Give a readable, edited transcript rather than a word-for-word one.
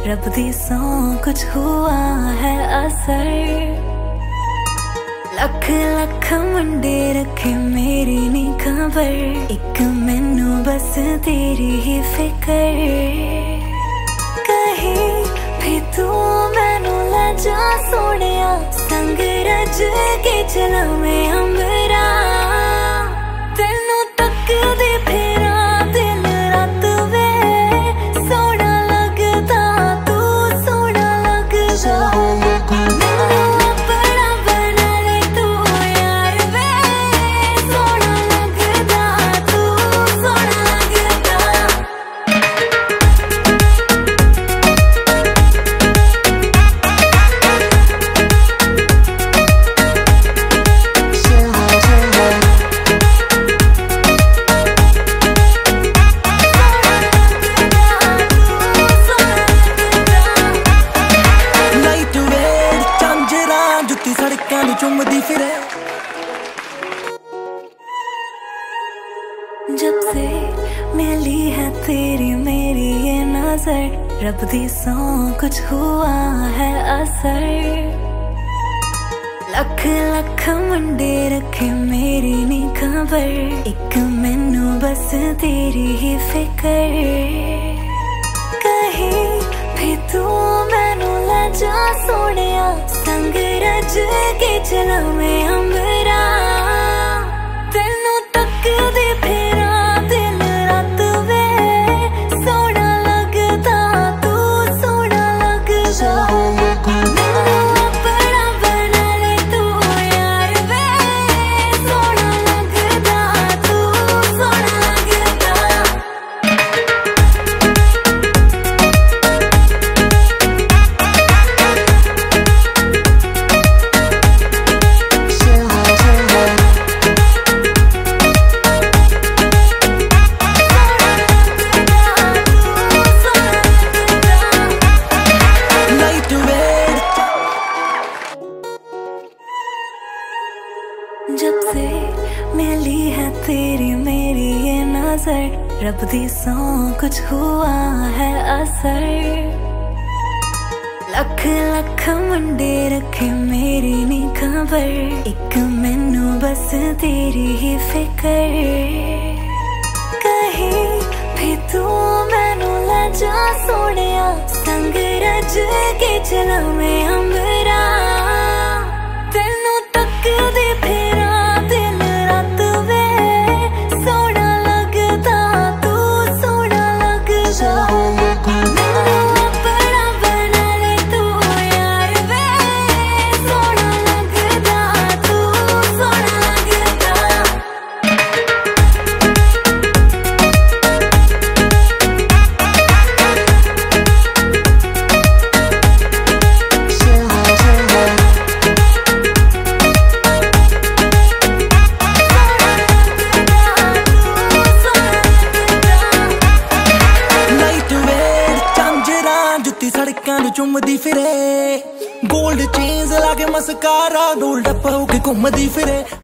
रब दी सौ कुछ हुआ है असर। लख लख मुंडे रखे मेरी नी खबर, एक मैनू बस तेरी ही फिकर। कहीं भी तू मैनू ले जा सोनिया, संग रज के चला मैं अंबरा। तेनू तकदी फिरा दिन रात वे, सोना लगदा तू सोना लगदा। चुमदी फिरे जब से मिली है तेरी मेरी ये नजर, रब दी सौ कुछ हुआ है असर। लख लख मुंडे रखे मेरी नी खबर, एक मैनू बस तेरी ही फिकर। कहीं भी तू मैनू ले जा सोनिया, संग रज के चला मैं अंबरा। तेनू तकदी फिरा दिन रात वे, सोना लगदा तू सोना लगदा। जब से मिली है तेरी मेरी ये नजर, रब दी सौ कुछ हुआ है असर। लख लख मुंडे रखे मेरी नी खबर, एक मैनू बस तेरी ही फिकर। कहीं भी तू मैनू ले जा सोनिया, संग रज के चला मैं अंबरा। तेनू तकदी फिरा दिन रात वे, सोना लगदा तू सोना लगदा। सड़कां नूं चुमदी फिरे, गोल्ड चेन्स लाके मस्कारा, रोल्ड अप होके घुमदी फिरे।